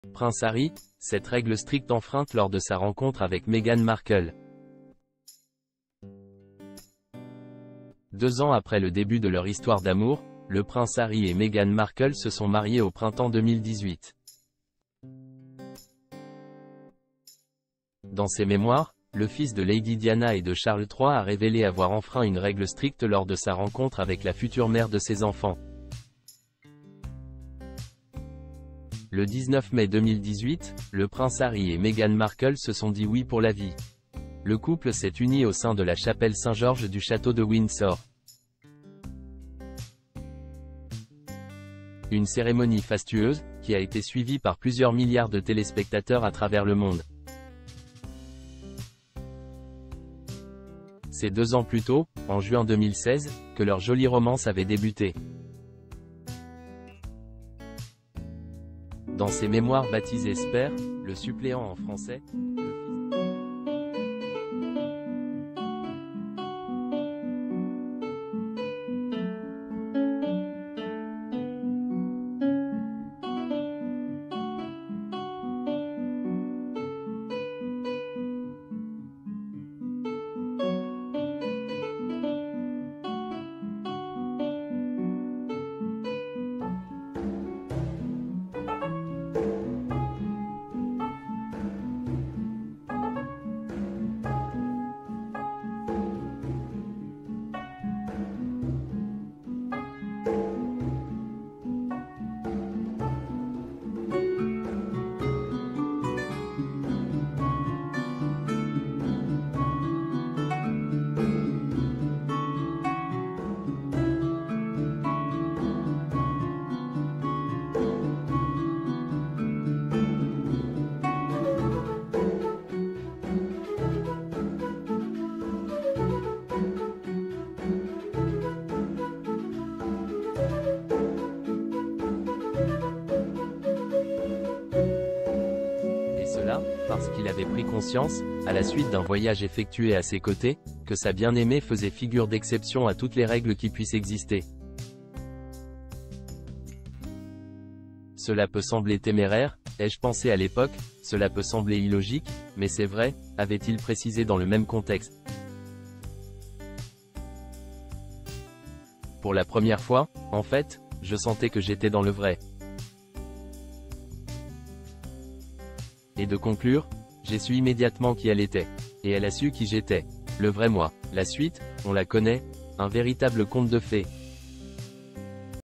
Prince Harry, cette règle stricte enfreinte lors de sa rencontre avec Meghan Markle. 2 ans après le début de leur histoire d'amour, le prince Harry et Meghan Markle se sont mariés au printemps 2018. Dans ses mémoires, le fils de Lady Diana et de Charles III a révélé avoir enfreint une règle stricte lors de sa rencontre avec la future mère de ses enfants. Le 19 mai 2018, le prince Harry et Meghan Markle se sont dit oui pour la vie. Le couple s'est uni au sein de la chapelle Saint-Georges du château de Windsor. Une cérémonie fastueuse, qui a été suivie par plusieurs milliards de téléspectateurs à travers le monde. C'est 2 ans plus tôt, en juin 2016, que leur jolie romance avait débuté. Dans ses mémoires baptisées Spare, le suppléant en français, parce qu'il avait pris conscience, à la suite d'un voyage effectué à ses côtés, que sa bien-aimée faisait figure d'exception à toutes les règles qui puissent exister. Cela peut sembler téméraire, ai-je pensé à l'époque, cela peut sembler illogique, mais c'est vrai, avait-il précisé dans le même contexte. Pour la première fois, en fait, je sentais que j'étais dans le vrai. Et de conclure, j'ai su immédiatement qui elle était. Et elle a su qui j'étais. Le vrai moi. La suite, on la connaît, un véritable conte de fées.